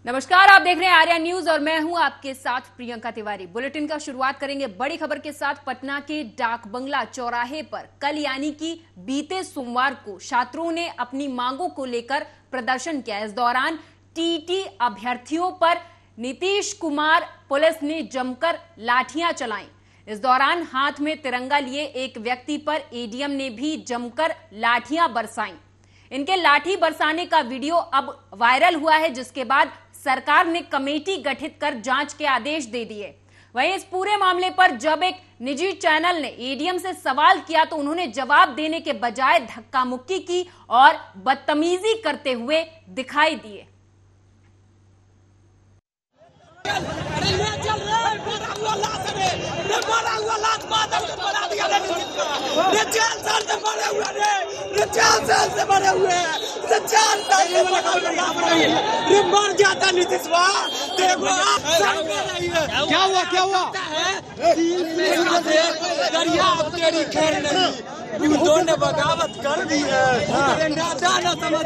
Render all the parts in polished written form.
नमस्कार, आप देख रहे हैं आर्या न्यूज और मैं हूं आपके साथ प्रियंका तिवारी। बुलेटिन का शुरुआत करेंगे बड़ी खबर के साथ। पटना के डाक बंगला चौराहे पर कल यानी कि बीते सोमवार को छात्रों ने अपनी मांगों को लेकर प्रदर्शन किया। इस दौरान टीटी अभ्यर्थियों पर नीतीश कुमार पुलिस ने जमकर लाठियां चलाई। इस दौरान हाथ में तिरंगा लिए एक व्यक्ति पर एडीएम ने भी जमकर लाठियां बरसाई। इनके लाठी बरसाने का वीडियो अब वायरल हुआ है, जिसके बाद सरकार ने कमेटी गठित कर जांच के आदेश दे दिए। वहीं इस पूरे मामले पर जब एक निजी चैनल ने एडीएम से सवाल किया तो उन्होंने जवाब देने के बजाय धक्का मुक्की की और बदतमीजी करते हुए दिखाई दिए। मर जाता नीतीश क्या हुआ दरिया तेरी खैर नहीं, युद्धों ने बगावत कर दी है। ना समझ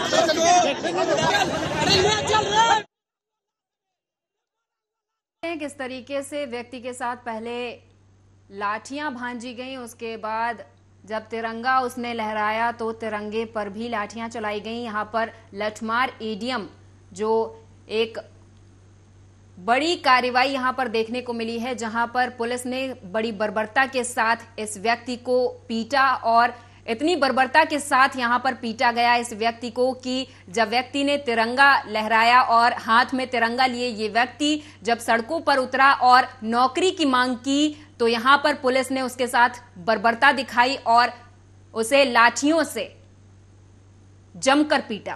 किस तरीके से व्यक्ति के साथ पहले लाठियां भांजी गई, उसके बाद जब तिरंगा उसने लहराया तो तिरंगे पर भी लाठियां चलाई गई। यहां पर लठमार एडीएम जो एक बड़ी कार्रवाई यहां पर देखने को मिली है, जहां पर पुलिस ने बड़ी बर्बरता के साथ इस व्यक्ति को पीटा और इतनी बर्बरता के साथ यहां पर पीटा गया इस व्यक्ति को कि जब व्यक्ति ने तिरंगा लहराया और हाथ में तिरंगा लिए ये व्यक्ति जब सड़कों पर उतरा और नौकरी की मांग की तो यहां पर पुलिस ने उसके साथ बर्बरता दिखाई और उसे लाठियों से जमकर पीटा।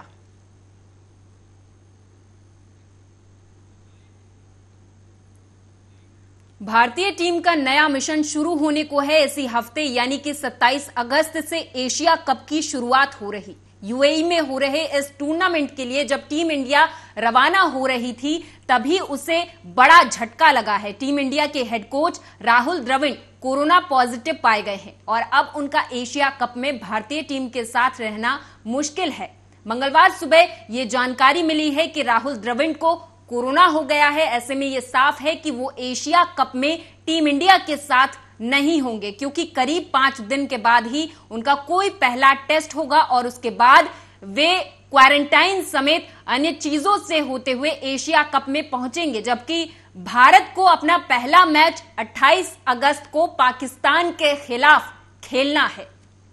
भारतीय टीम का नया मिशन शुरू होने को है। इसी हफ्ते यानी कि 27 अगस्त से एशिया कप की शुरुआत हो रही। यूएई में हो रहे इस टूर्नामेंट के लिए जब टीम इंडिया रवाना हो रही थी तभी उसे बड़ा झटका लगा है। टीम इंडिया के head coach Rahul Dravid corona positive पाए गए हैं और अब उनका एशिया कप में भारतीय टीम के साथ रहना मुश्किल है। मंगलवार सुबह ये जानकारी मिली है कि राहुल द्रविड़ को कोरोना हो गया है। ऐसे में यह साफ है कि वो एशिया कप में टीम इंडिया के साथ नहीं होंगे, क्योंकि करीब 5 दिन के बाद ही उनका कोई पहला टेस्ट होगा और उसके बाद वे क्वारंटाइन समेत अन्य चीजों से होते हुए एशिया कप में पहुंचेंगे। जबकि भारत को अपना पहला मैच 28 अगस्त को पाकिस्तान के खिलाफ खेलना है।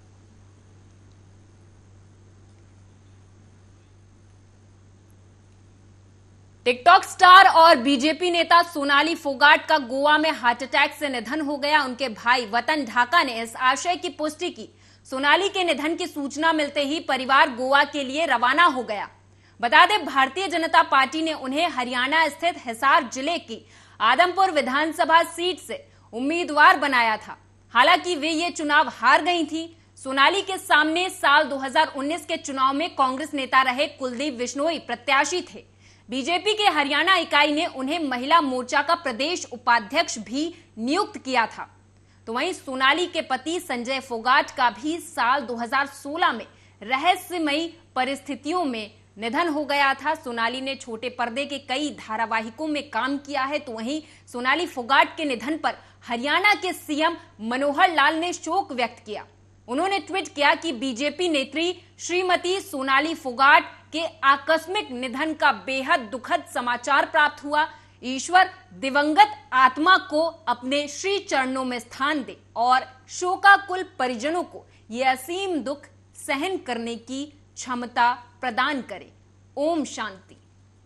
टिकटॉक स्टार और बीजेपी नेता सोनाली फोगाट का गोवा में हार्ट अटैक से निधन हो गया। उनके भाई वतन ढाका ने इस आशय की पुष्टि की। सोनाली के निधन की सूचना मिलते ही परिवार गोवा के लिए रवाना हो गया। बता दें, भारतीय जनता पार्टी ने उन्हें हरियाणा स्थित हिसार जिले की आदमपुर विधानसभा सीट से उम्मीदवार बनाया था। हालांकि वे ये चुनाव हार गई थी। सोनाली के सामने साल 2019 के चुनाव में कांग्रेस नेता रहे कुलदीप बिश्नोई प्रत्याशी थे। बीजेपी के हरियाणा इकाई ने उन्हें महिला मोर्चा का प्रदेश उपाध्यक्ष भी नियुक्त किया था। तो वहीं सोनाली के पति संजय फोगाट का भी साल 2016 में रहस्यमयी परिस्थितियों में निधन हो गया था। सोनाली ने छोटे पर्दे के कई धारावाहिकों में काम किया है। तो वहीं सोनाली फोगाट के निधन पर हरियाणा के सीएम मनोहर लाल ने शोक व्यक्त किया। उन्होंने ट्वीट किया कि बीजेपी नेत्री श्रीमती सोनाली फोगाट के आकस्मिक निधन का बेहद दुखद समाचार प्राप्त हुआ। ईश्वर दिवंगत आत्मा को अपने श्री चरणों में स्थान दे और शोकाकुल परिजनों को यह असीम दुख सहन करने की क्षमता प्रदान करे। ओम शांति।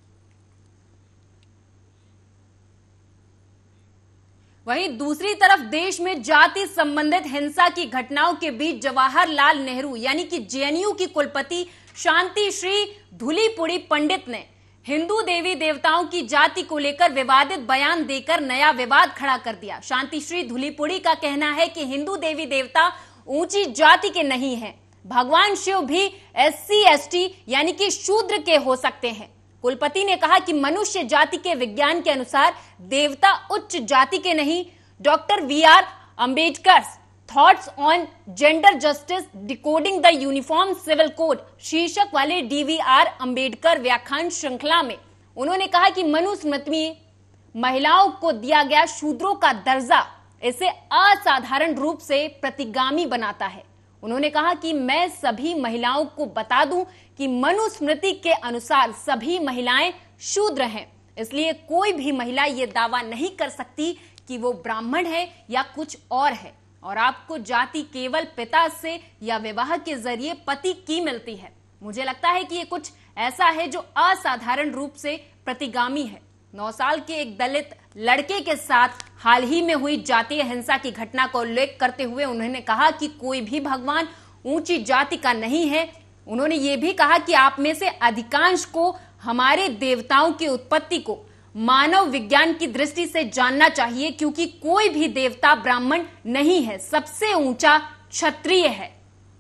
वहीं दूसरी तरफ देश में जाति संबंधित हिंसा की घटनाओं के बीच जवाहरलाल नेहरू यानी कि जेएनयू की कुलपति शांति श्री धुलीपुड़ी पंडित ने हिंदू देवी देवताओं की जाति को लेकर विवादित बयान देकर नया विवाद खड़ा कर दिया। शांति श्री धुलीपुड़ी का कहना है कि हिंदू देवी देवता ऊंची जाति के नहीं हैं। भगवान शिव भी SC ST यानी कि शूद्र के हो सकते हैं। कुलपति ने कहा कि मनुष्य जाति के विज्ञान के अनुसार देवता उच्च जाति के नहीं। Doctor VR Ambedkar thoughts on gender justice decoding the uniform civil code शीर्षक वाले DVR अंबेडकर व्याख्यान श्रृंखला में उन्होंने कहा कि मनुस्मृति में महिलाओं को दिया गया शूद्रों का दर्जा इसे असाधारण रूप से प्रतिगामी बनाता है। उन्होंने कहा कि मैं सभी महिलाओं को बता दूं कि मनुस्मृति के अनुसार सभी महिलाएं शूद्र हैं, इसलिए कोई भी महिला यह दावा नहीं कर सकती कि वो ब्राह्मण है या कुछ और है, और आपको जाति केवल पिता से या विवाह के जरिए पति की मिलती है। मुझे लगता है कि ये कुछ ऐसा है जो असाधारण रूप से प्रतिगामी है। 9 साल के एक दलित लड़के के साथ हाल ही में हुई जातीय हिंसा की घटना का उल्लेख करते हुए उन्होंने कहा कि कोई भी भगवान ऊंची जाति का नहीं है। उन्होंने ये भी कहा कि आप में से अधिकांश को हमारे देवताओं की उत्पत्ति को मानव विज्ञान की दृष्टि से जानना चाहिए, क्योंकि कोई भी देवता ब्राह्मण नहीं है, सबसे ऊंचा क्षत्रिय है।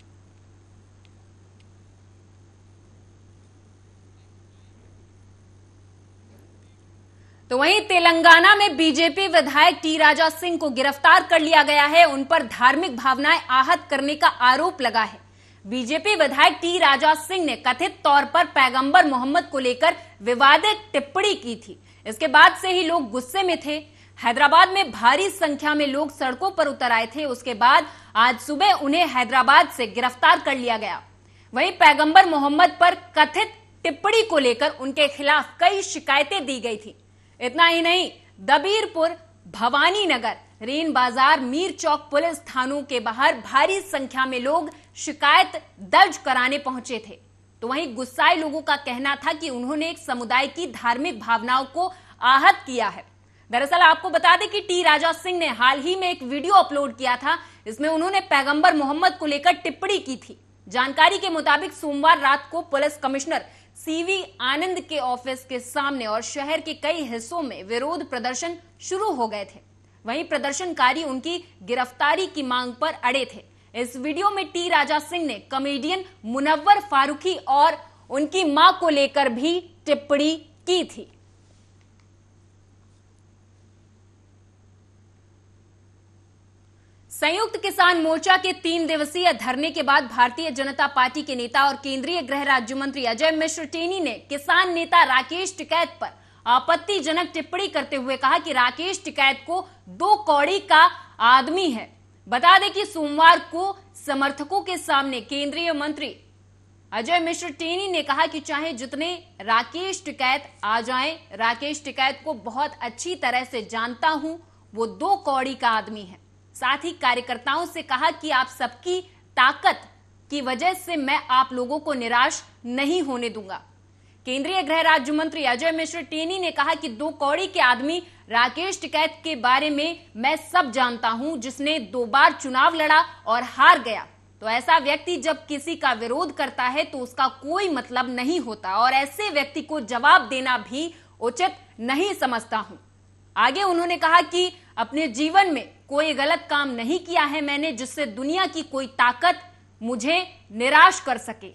तो वहीं तेलंगाना में बीजेपी विधायक टी राजा सिंह को गिरफ्तार कर लिया गया है। उन पर धार्मिक भावनाएं आहत करने का आरोप लगा है। बीजेपी विधायक टी राजा सिंह ने कथित तौर पर पैगंबर मोहम्मद को लेकर विवादित टिप्पणी की थी। इसके बाद से ही लोग गुस्से में थे। हैदराबाद में भारी संख्या में लोग सड़कों पर उतर आए थे। उसके बाद आज सुबह उन्हें हैदराबाद से गिरफ्तार कर लिया गया। वहीं पैगंबर मोहम्मद पर कथित टिप्पणी को लेकर उनके खिलाफ कई शिकायतें दी गई थी। इतना ही नहीं, दबीरपुर, भवानी नगर, रेन बाजार, मीर चौक पुलिस थानों के बाहर भारी संख्या में लोग शिकायत दर्ज कराने पहुंचे थे। तो वहीं गुस्साए लोगों का कहना था कि उन्होंने एक समुदाय की धार्मिक भावनाओं को आहत किया है। दरअसल आपको बता दें कि टी राजा सिंह ने हाल ही में एक वीडियो अपलोड किया था। इसमें उन्होंने पैगंबर मोहम्मद को लेकर टिप्पणी की थी। जानकारी के मुताबिक सोमवार रात को पुलिस कमिश्नर सीवी आनंद के ऑफिस के सामने और शहर के कई हिस्सों में विरोध प्रदर्शन शुरू हो गए थे। वहीं प्रदर्शनकारी उनकी गिरफ्तारी की मांग पर अड़े थे। इस वीडियो में टी राजा सिंह ने कॉमेडियन मुनव्वर फारूकी और उनकी मां को लेकर भी टिप्पणी की थी। संयुक्त किसान मोर्चा के 3 दिवसीय धरने के बाद भारतीय जनता पार्टी के नेता और केंद्रीय गृह राज्य मंत्री अजय मिश्र टेनी ने किसान नेता राकेश टिकैत पर आपत्तिजनक टिप्पणी करते हुए कहा कि राकेश टिकैत को 2 कौड़ी का आदमी है। बता दें कि सोमवार को समर्थकों के सामने केंद्रीय मंत्री अजय मिश्र टेनी ने कहा कि चाहे जितने राकेश टिकैत आ जाएं, राकेश टिकैत को बहुत अच्छी तरह से जानता हूं, वो 2 कौड़ी का आदमी है। साथ ही कार्यकर्ताओं से कहा कि आप सबकी ताकत की वजह से मैं आप लोगों को निराश नहीं होने दूंगा। केंद्रीय गृह राज्य मंत्री अजय मिश्र टेनी ने कहा कि 2 कौड़ी के आदमी राकेश टिकैत के बारे में मैं सब जानता हूं, जिसने 2 बार चुनाव लड़ा और हार गया। तो ऐसा व्यक्ति जब किसी का विरोध करता है तो उसका कोई मतलब नहीं होता और ऐसे व्यक्ति को जवाब देना भी उचित नहीं समझता हूं। आगे उन्होंने कहा कि अपने जीवन में कोई गलत काम नहीं किया है मैंने, जिससे दुनिया की कोई ताकत मुझे निराश कर सके।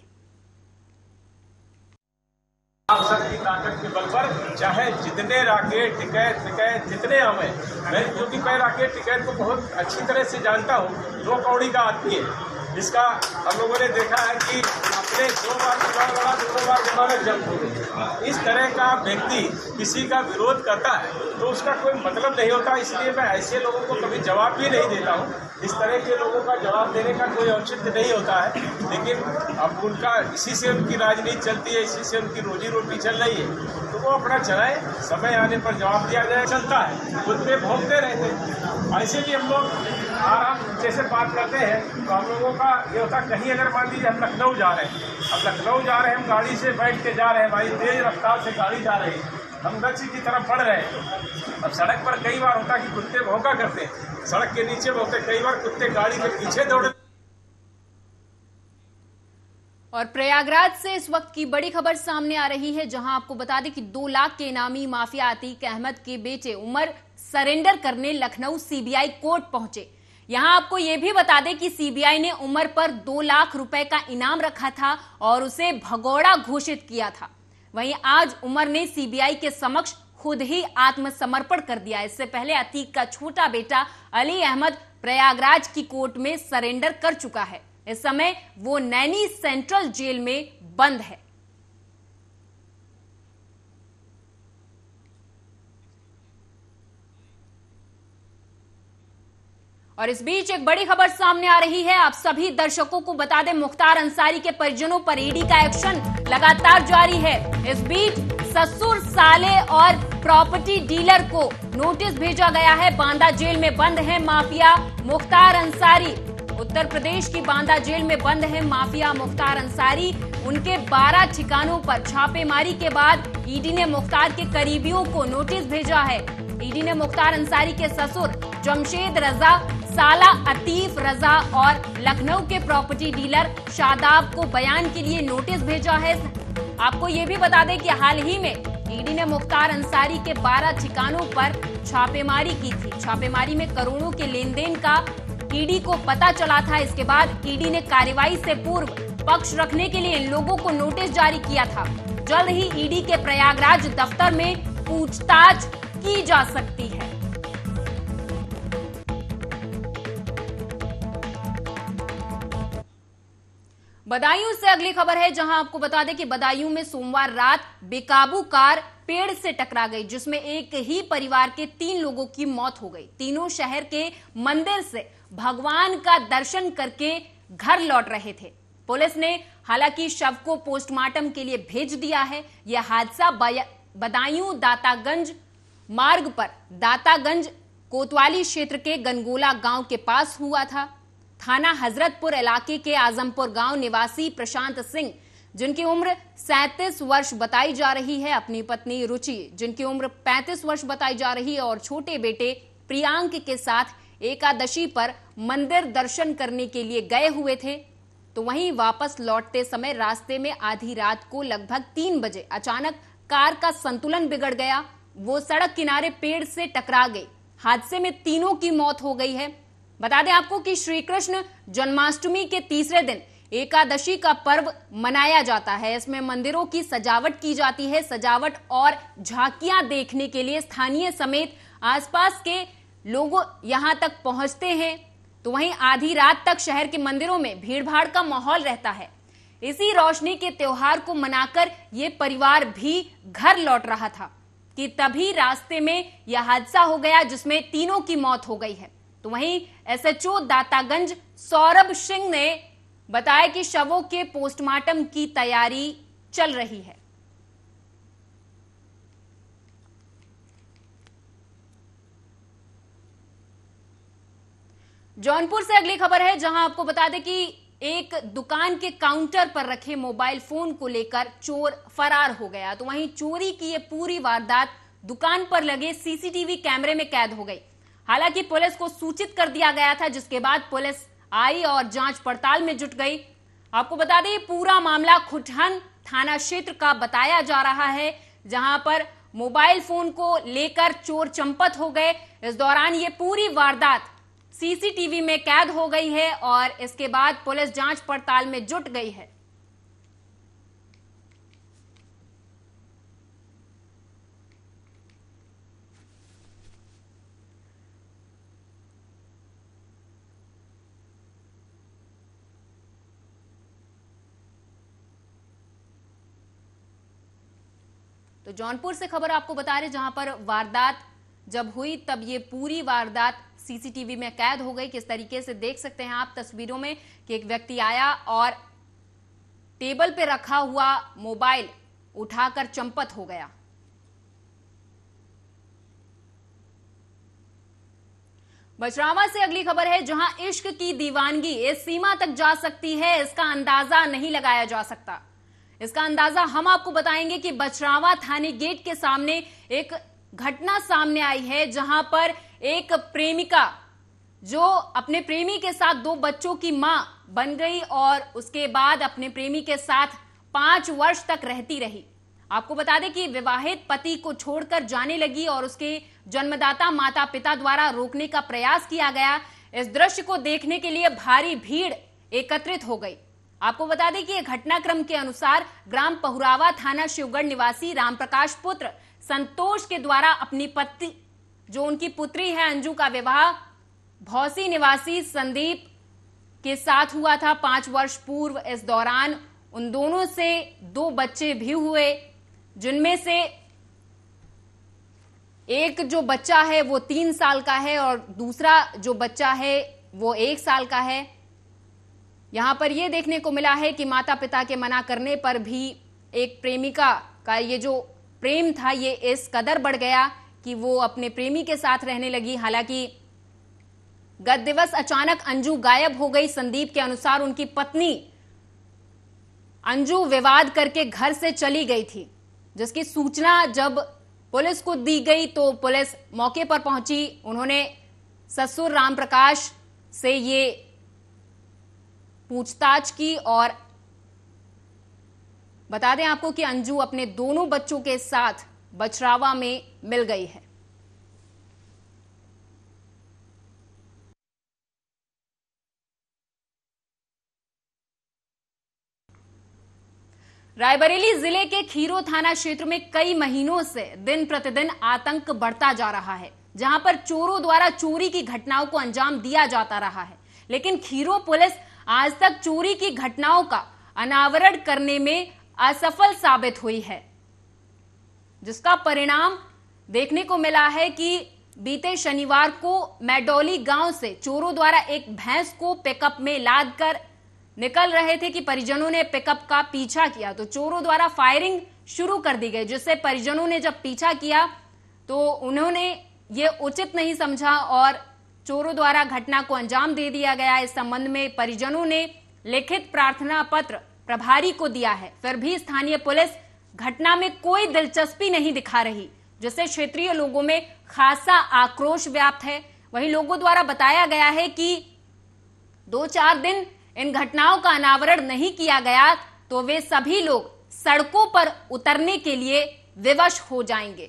आप सबकी ताकत के बल पर चाहे जितने राकेश टिकैत जितने हमें, मैं क्योंकि मैं राकेश टिकैत को बहुत अच्छी तरह से जानता हूँ, 2 कौड़ी का आदमी है। जिसका हम लोगों ने देखा है कि अपने 2 बार चुनाव लड़ा, 2 बार जमानत जब्त हो गई। इस तरह का व्यक्ति किसी का विरोध करता है तो उसका कोई मतलब नहीं होता। इसलिए मैं ऐसे लोगों को कभी जवाब भी नहीं देता हूँ। इस तरह के लोगों का जवाब देने का कोई औचित्य नहीं होता है। लेकिन अब उनका इसी से उनकी राजनीति चलती है, इसी से उनकी रोजी रोटी चल रही है, तो वो अपना चलाए, समय आने पर जवाब दिया जाए। चलता है, खुद पे भोंकते रहते हैं। ऐसे भी हम लोग आराम जैसे बात करते हैं तो हम लोगों का ये होता, कहीं अगर मान लीजिए हम लखनऊ जा रहे हैं, अब लखनऊ जा रहे हैं, हम गाड़ी से बैठ के जा रहे हैं, भाई तेज रफ्तार से गाड़ी जा रही है, हम गच्ची की तरफ बढ़ रहे हैं। अब सड़क पर कई बार होता कि कुत्ते भौंका करते हैं, सड़क के नीचे भौंकते, कई बार कुत्ते गाड़ी के पीछे दौड़े। और प्रयागराज से इस वक्त की बड़ी खबर सामने आ रही है, जहां आपको बता दें कि 2 लाख के इनामी माफिया अतीक अहमद के बेटे उमर सरेंडर करने लखनऊ सीबीआई कोर्ट पहुंचे। यहां आपको यह भी बता दें कि सीबीआई ने उमर पर 2 लाख रुपए का इनाम रखा था और उसे भगोड़ा घोषित किया था। वहीं आज उमर ने सीबीआई के समक्ष खुद ही आत्मसमर्पण कर दिया। इससे पहले अतीक का छोटा बेटा अली अहमद प्रयागराज की कोर्ट में सरेंडर कर चुका है। इस समय वो नैनी सेंट्रल जेल में बंद है। और इस बीच एक बड़ी खबर सामने आ रही है। आप सभी दर्शकों को बता दें, मुख्तार अंसारी के परिजनों पर ईडी का एक्शन लगातार जारी है। इस बीच ससुर, साले और प्रॉपर्टी डीलर को नोटिस भेजा गया है। बांदा जेल में बंद है माफिया मुख्तार अंसारी। उत्तर प्रदेश की बांदा जेल में बंद है माफिया मुख्तार अंसारी। उनके 12 ठिकानों पर छापेमारी के बाद ईडी ने मुख्तार के करीबियों को नोटिस भेजा है। ईडी ने मुख्तार अंसारी के ससुर जमशेद रजा, साला अतीफ रजा और लखनऊ के प्रॉपर्टी डीलर शादाब को बयान के लिए नोटिस भेजा है। आपको ये भी बता दें कि हाल ही में ईडी ने मुख्तार अंसारी के 12 ठिकानों पर छापेमारी की थी। छापेमारी में करोड़ों के लेन देन का ईडी को पता चला था। इसके बाद ईडी ने कार्रवाई से पूर्व पक्ष रखने के लिए इन लोगों को नोटिस जारी किया था। जल्द ही ईडी के प्रयागराज दफ्तर में पूछताछ की जा सकती है। बदायूं से अगली खबर है, जहां आपको बता दें कि बदायूं में सोमवार रात बेकाबू कार पेड़ से टकरा गई, जिसमें एक ही परिवार के 3 लोगों की मौत हो गई। तीनों शहर के मंदिर से भगवान का दर्शन करके घर लौट रहे थे। पुलिस ने हालांकि शव को पोस्टमार्टम के लिए भेज दिया है। यह हादसा बदायूं दातागंज मार्ग पर दातागंज कोतवाली क्षेत्र के गनगोला गांव के पास हुआ था। थाना हजरतपुर इलाके के आजमपुर गांव निवासी प्रशांत सिंह, जिनकी उम्र 37 वर्ष बताई जा रही है, अपनी पत्नी रुचि, जिनकी उम्र 35 वर्ष बताई जा रही है, और छोटे बेटे प्रियांक के साथ एकादशी पर मंदिर दर्शन करने के लिए गए हुए थे। तो वहीं वापस लौटते समय रास्ते में आधी रात को लगभग 3 बजे अचानक कार का संतुलन बिगड़ गया। वो सड़क किनारे पेड़ से टकरा गई। हादसे में तीनों की मौत हो गई है। बता दें आपको कि श्री कृष्ण जन्माष्टमी के तीसरे दिन एकादशी का पर्व मनाया जाता है। इसमें मंदिरों की सजावट की जाती है। सजावट और झांकियां देखने के लिए स्थानीय समेत आसपास के लोग यहां तक पहुंचते हैं। तो वहीं आधी रात तक शहर के मंदिरों में भीड़भाड़ का माहौल रहता है। इसी रोशनी के त्योहार को मनाकर ये परिवार भी घर लौट रहा था कि तभी रास्ते में यह हादसा हो गया, जिसमें तीनों की मौत हो गई है। तो वहीं एसएचओ दातागंज सौरभ सिंह ने बताया कि शवों के पोस्टमार्टम की तैयारी चल रही है। जौनपुर से अगली खबर है, जहां आपको बता दें कि एक दुकान के काउंटर पर रखे मोबाइल फोन को लेकर चोर फरार हो गया। तो वहीं चोरी की ये पूरी वारदात दुकान पर लगे सीसीटीवी कैमरे में कैद हो गई। हालांकि पुलिस को सूचित कर दिया गया था, जिसके बाद पुलिस आई और जांच पड़ताल में जुट गई। आपको बता दें, पूरा मामला खुटहन थाना क्षेत्र का बताया जा रहा है, जहां पर मोबाइल फोन को लेकर चोर चंपत हो गए। इस दौरान ये पूरी वारदात सीसीटीवी में कैद हो गई है और इसके बाद पुलिस जांच पड़ताल में जुट गई है। तो जौनपुर से खबर आपको बता रहे, जहां पर वारदात जब हुई तब ये पूरी वारदात सीसीटीवी में कैद हो गई। किस तरीके से देख सकते हैं आप तस्वीरों में कि एक व्यक्ति आया और टेबल पे रखा हुआ मोबाइल उठाकर चंपत हो गया। बछरावा से अगली खबर है, जहां इश्क की दीवानगी इस सीमा तक जा सकती है, इसका अंदाजा नहीं लगाया जा सकता। इसका अंदाजा हम आपको बताएंगे कि बछरावा थाने गेट के सामने एक घटना सामने आई है, जहां पर एक प्रेमिका जो अपने प्रेमी के साथ 2 बच्चों की मां बन गई और उसके बाद अपने प्रेमी के साथ 5 वर्ष तक रहती रही। आपको बता दें कि विवाहित पति को छोड़कर जाने लगी और उसके जन्मदाता माता पिता द्वारा रोकने का प्रयास किया गया। इस दृश्य को देखने के लिए भारी भीड़ एकत्रित हो गई। आपको बता दें कि घटनाक्रम के अनुसार ग्राम पहुरावा थाना शिवगढ़ निवासी रामप्रकाश पुत्र संतोष के द्वारा अपनी पत्नी जो उनकी पुत्री है अंजू का विवाह भौसी निवासी संदीप के साथ हुआ था 5 वर्ष पूर्व। इस दौरान उन दोनों से 2 बच्चे भी हुए, जिनमें से एक जो बच्चा है वो 3 साल का है और दूसरा जो बच्चा है वो 1 साल का है। यहां पर यह देखने को मिला है कि माता पिता के मना करने पर भी एक प्रेमिका का ये जो प्रेम था ये इस कदर बढ़ गया कि वो अपने प्रेमी के साथ रहने लगी। हालांकि गत दिवस अचानक अंजू गायब हो गई। संदीप के अनुसार उनकी पत्नी अंजू विवाद करके घर से चली गई थी, जिसकी सूचना जब पुलिस को दी गई तो पुलिस मौके पर पहुंची। उन्होंने ससुर रामप्रकाश से ये पूछताछ की और बता दें आपको कि अंजू अपने दोनों बच्चों के साथ बछरावा में मिल गई है। रायबरेली जिले के खीरो थाना क्षेत्र में कई महीनों से दिन प्रतिदिन आतंक बढ़ता जा रहा है, जहां पर चोरों द्वारा चोरी की घटनाओं को अंजाम दिया जाता रहा है। लेकिन खीरो पुलिस आज तक चोरी की घटनाओं का अनावरण करने में असफल साबित हुई है, जिसका परिणाम देखने को मिला है कि बीते शनिवार को मैडौली गांव से चोरों द्वारा एक भैंस को पिकअप में लादकर निकल रहे थे कि परिजनों ने पिकअप का पीछा किया तो चोरों द्वारा फायरिंग शुरू कर दी गई, जिससे परिजनों ने जब पीछा किया तो उन्होंने ये उचित नहीं समझा और चोरों द्वारा घटना को अंजाम दे दिया गया। इस संबंध में परिजनों ने लिखित प्रार्थना पत्र प्रभारी को दिया है, फिर भी स्थानीय पुलिस घटना में कोई दिलचस्पी नहीं दिखा रही, जिससे क्षेत्रीय लोगों में खासा आक्रोश व्याप्त है। वहीं लोगों द्वारा बताया गया है कि 2-4 दिन इन घटनाओं का अनावरण नहीं किया गया तो वे सभी लोग सड़कों पर उतरने के लिए विवश हो जाएंगे।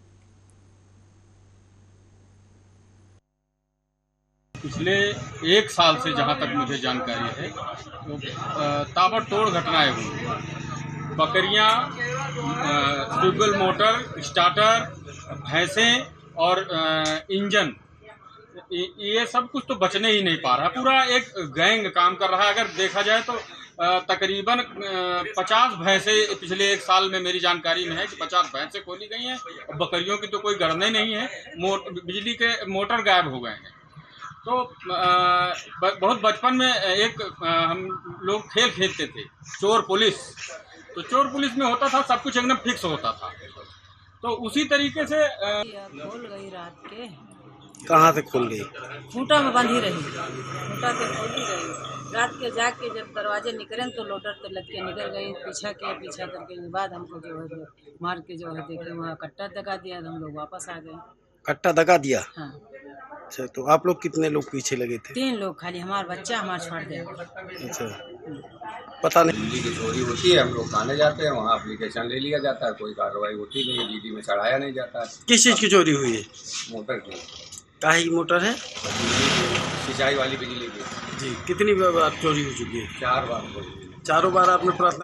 पिछले 1 साल से जहां तक मुझे जानकारी है तो ताबड़तोड़ घटनाएं हुई। बकरियां, ट्यूबवेल मोटर, स्टार्टर, भैंसें और इंजन, ये सब कुछ तो बचने ही नहीं पा रहा। पूरा एक गैंग काम कर रहा है। अगर देखा जाए तो तकरीबन 50 भैंसें पिछले 1 साल में मेरी जानकारी में है कि 50 भैंसें खोली गई हैं और बकरियों की तो कोई गणना नहीं है। बिजली के मोटर गायब हो गए हैं। तो बहुत बचपन में एक हम लोग खेल खेलते थे चोर पुलिस। तो चोर पुलिस में होता था सब कुछ एकदम फिक्स होता था। तो उसी तरीके से खोल गई रात के। कहाँ से खुल गई? खूंटा में बंधी रही, खूंटा पे खोली गई। रात के जाके जब दरवाजे निकले तो लोटर तो लग के निकल गई। पीछा करके के बाद हमको जो है मार के जो है देखे वहाँ कट्टा दगा दिया तो हम लोग वापस आ गए। कट्टा दगा दिया? हाँ। अच्छा, तो आप लोग कितने लोग पीछे लगे थे? 3 लोग, खाली हमारा बच्चा हमारा छोड़ दिया। अच्छा, पता नहीं। बिजली की चोरी होती है, हम लोग थाने जाते हैं, वहाँ एप्लीकेशन ले लिया जाता है, कोई कार्रवाई होती नहीं, डीडी में चढ़ाया नहीं जाता है। किस चीज़ की चोरी हुई है? मोटर की। काहे की मोटर है? सिंचाई वाली बिजली की। जी, कितनी बार चोरी हो चुकी है? 4 बार। चारों बार आपने प्रार्थना।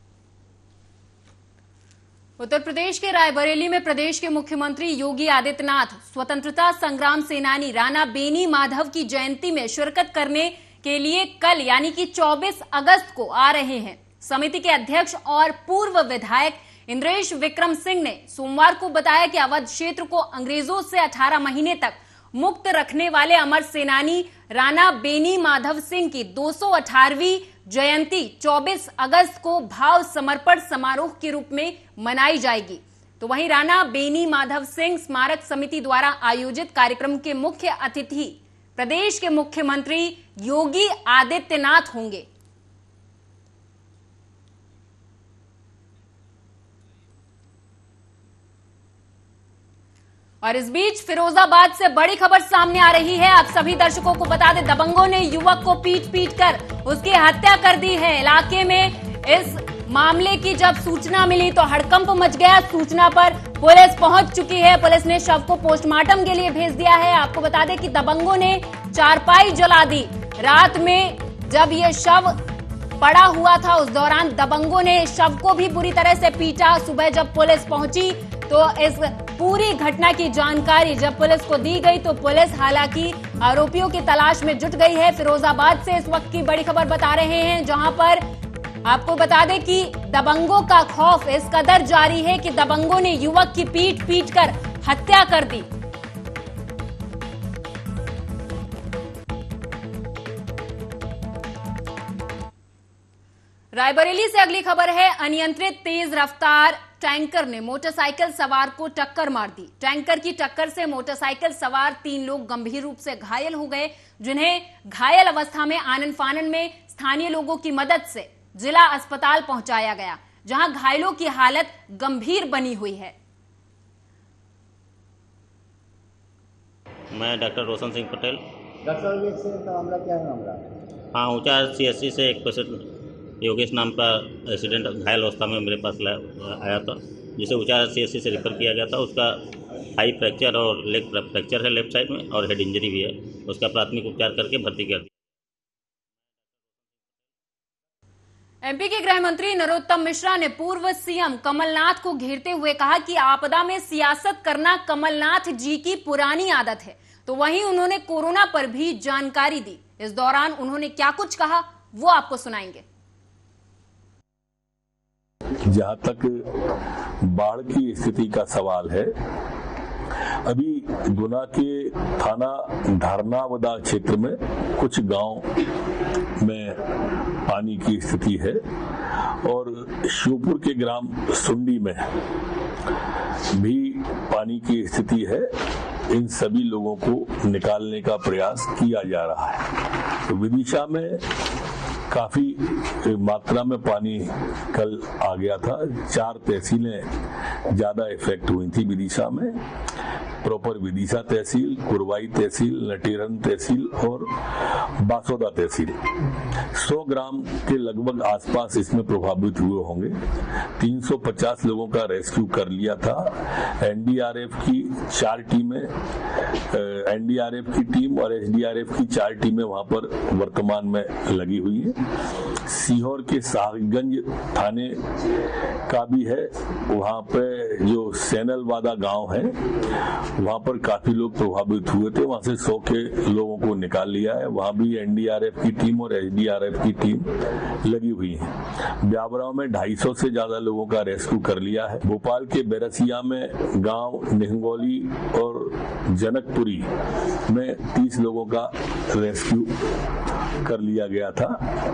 उत्तर प्रदेश के रायबरेली में प्रदेश के मुख्यमंत्री योगी आदित्यनाथ स्वतंत्रता संग्राम सेनानी राणा बेनी माधव की जयंती में शिरकत करने के लिए कल यानी कि 24 अगस्त को आ रहे हैं। समिति के अध्यक्ष और पूर्व विधायक इंद्रेश विक्रम सिंह ने सोमवार को बताया कि अवध क्षेत्र को अंग्रेजों से 18 महीने तक मुक्त रखने वाले अमर सेनानी राणा बेनी माधव सिंह की 218वीं जयंती 24 अगस्त को भाव समर्पण समारोह के रूप में मनाई जाएगी। तो वहीं राणा बेनी माधव सिंह स्मारक समिति द्वारा आयोजित कार्यक्रम के मुख्य अतिथि प्रदेश के मुख्यमंत्री योगी आदित्यनाथ होंगे। और इस बीच फिरोजाबाद से बड़ी खबर सामने आ रही है। आप सभी दर्शकों को बता दें, दबंगों ने युवक को पीट कर उसकी हत्या कर दी है। इलाके में इस मामले की जब सूचना मिली तो हड़कंप मच गया। सूचना पर पुलिस पहुंच चुकी है। पुलिस ने शव को पोस्टमार्टम के लिए भेज दिया है। आपको बता दें कि दबंगों ने चारपाई जला दी। रात में जब ये शव पड़ा हुआ था उस दौरान दबंगों ने शव को भी बुरी तरह से पीटा। सुबह जब पुलिस पहुंची तो इस पूरी घटना की जानकारी जब पुलिस को दी गई तो पुलिस हालांकि आरोपियों की तलाश में जुट गई है। फिरोजाबाद से इस वक्त की बड़ी खबर बता रहे हैं, जहां पर आपको बता दें कि दबंगों का खौफ इस कदर जारी है कि दबंगों ने युवक की पीट कर हत्या कर दी। रायबरेली से अगली खबर है। अनियंत्रित तेज रफ्तार टैंकर ने मोटरसाइकिल सवार को टक्कर मार दी। टैंकर की टक्कर से मोटरसाइकिल सवार 3 लोग गंभीर रूप से घायल हो गए, जिन्हें घायल अवस्था में आनन फानन में स्थानीय लोगों की मदद से जिला अस्पताल पहुंचाया गया, जहां घायलों की हालत गंभीर बनी हुई है। मैं डॉक्टर रोशन सिंह पटेल। डॉक्टर साहब, ये एक्सीडेंट का मामला क्या है? मामला हाँ, ऊंचा CSC से एक पेशेंट योगेश नाम का एक्सीडेंट घायल अवस्था में मेरे पास आया था, जिसे ऊंचा CSC से रेफर किया गया था। उसका हाई फ्रैक्चर और लेग फ्रैक्चर है लेफ्ट साइड में, और हेड इंजरी भी है। उसका प्राथमिक उपचार करके भर्ती कर दिया। MP के गृह मंत्री नरोत्तम मिश्रा ने पूर्व CM कमलनाथ को घेरते हुए कहा कि आपदा में सियासत करना कमलनाथ जी की पुरानी आदत है। तो वहीं उन्होंने कोरोना पर भी जानकारी दी। इस दौरान उन्होंने क्या कुछ कहा, वो आपको सुनाएंगे। जहाँ तक बाढ़ की स्थिति का सवाल है, अभी गुना के थाना धरनावदा क्षेत्र में कुछ गांव में पानी की स्थिति है, और श्योपुर के ग्राम सुंडी में भी पानी की स्थिति है। इन सभी लोगों को निकालने का प्रयास किया जा रहा है। तो विदिशा में काफी मात्रा में पानी कल आ गया था। 4 तहसीलें ज्यादा इफेक्ट हुई थी विदिशा में। प्रॉपर विदिशा तहसील, कुरवाई तहसील, नटेरन तहसील और बासोदा तहसील। 100 ग्राम के लगभग आसपास इसमें प्रभावित हुए होंगे। 350 लोगों का रेस्क्यू कर लिया था। NDRF की 4 टीमें, NDRF की टीम और SDRF की 4 टीमें वहां पर वर्तमान में लगी हुई है। सीहोर के साहिबगंज थाने का भी है। वहां पे जो सैनलवादा गांव है, वहां पर काफी लोग प्रभावित हुए थे। वहां से 100 के लोगों को निकाल लिया है। वहां भी NDRF की टीम और SDRF की टीम लगी हुई है। ब्यावरा में 250 से ज्यादा लोगों का रेस्क्यू कर लिया है। भोपाल के बेरसिया में गांव निहंगोली और जनकपुरी में 30 लोगों का रेस्क्यू कर लिया गया था।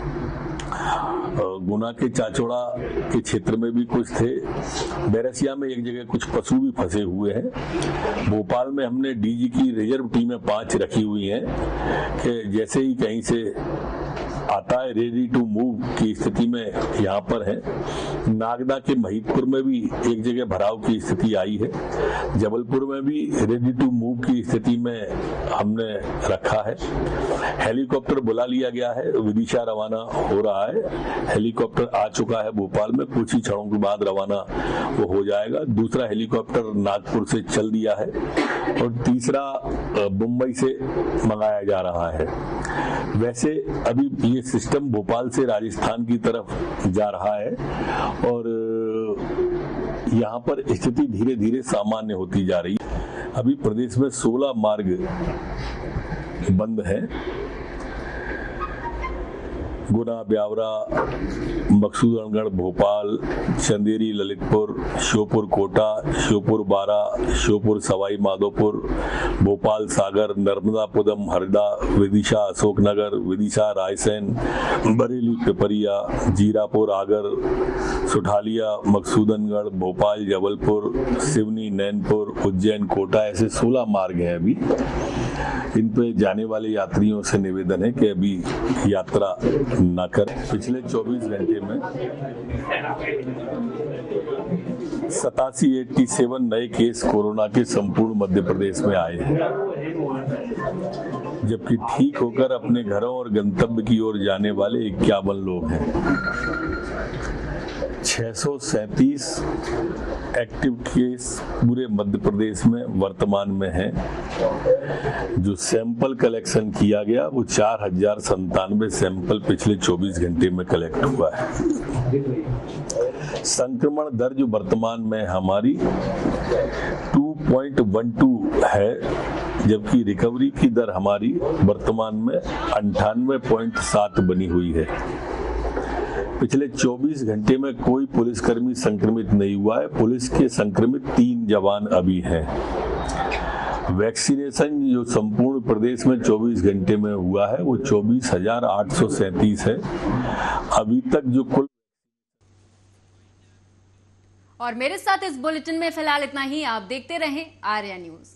गुना के चाचौड़ा के क्षेत्र में भी कुछ थे। बैरसिया में एक जगह कुछ पशु भी फंसे हुए हैं। भोपाल में हमने DG की रिजर्व टीमें 5 रखी हुई हैं कि जैसे ही कहीं से आता है रेडी टू मूव की स्थिति में यहाँ पर है। नागदा के महिदपुर में भी एक जगह भराव की स्थिति आई है। जबलपुर में भी रेडी टू मूव की स्थिति में हमने रखा है। हेलीकॉप्टर बुला लिया गया है, विदिशा रवाना हो रहा है। हेलीकॉप्टर आ चुका है भोपाल में, कुछ ही क्षणों के बाद रवाना वो हो जाएगा। दूसरा हेलीकॉप्टर नागपुर से चल दिया है और तीसरा मुंबई से मंगाया जा रहा है। वैसे अभी ये सिस्टम भोपाल से राजस्थान की तरफ जा रहा है और यहाँ पर स्थिति धीरे धीरे सामान्य होती जा रही है। अभी प्रदेश में 16 मार्ग बंद हैं। गुना, ब्यावरा, मकसूदनगढ़, भोपाल, चंदेरी, ललितपुर, श्योपुर कोटा, श्योपुर बारा, श्योपुर सवाई माधोपुर, भोपाल सागर, नर्मदापुरम, हरदा, विदिशा अशोकनगर, विदिशा रायसेन, बरेली पिपरिया, जीरापुर आगर, सुठालिया, मकसूदनगढ़, भोपाल, जबलपुर, सिवनी, नैनपुर, उज्जैन, कोटा, ऐसे 16 मार्ग हैं अभी। इन पे जाने वाले यात्रियों से निवेदन है कि अभी यात्रा न करें। पिछले 24 घंटे में 87 नए केस कोरोना के संपूर्ण मध्य प्रदेश में आए हैं, जबकि ठीक होकर अपने घरों और गंतव्य की ओर जाने वाले 51 लोग हैं। 637 एक्टिव केस पूरे मध्य प्रदेश में वर्तमान में हैं। जो सैंपल कलेक्शन किया गया वो 4097 सैंपल पिछले 24 घंटे में कलेक्ट हुआ है। संक्रमण दर जो वर्तमान में हमारी 2.12 है, जबकि रिकवरी की दर हमारी वर्तमान में 98.7 बनी हुई है। पिछले 24 घंटे में कोई पुलिसकर्मी संक्रमित नहीं हुआ है। पुलिस के संक्रमित 3 जवान अभी हैं। वैक्सीनेशन जो संपूर्ण प्रदेश में 24 घंटे में हुआ है वो 24,837 है। अभी तक जो कुल। और मेरे साथ इस बुलेटिन में फिलहाल इतना ही। आप देखते रहें आर्या न्यूज।